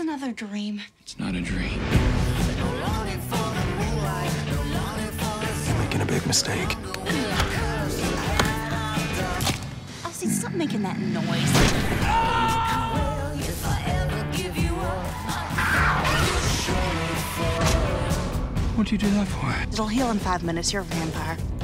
another dream? It's not a dream. You're making a big mistake. Elsie, stop making that noise. What'd you do that for? It'll heal in 5 minutes. You're a vampire.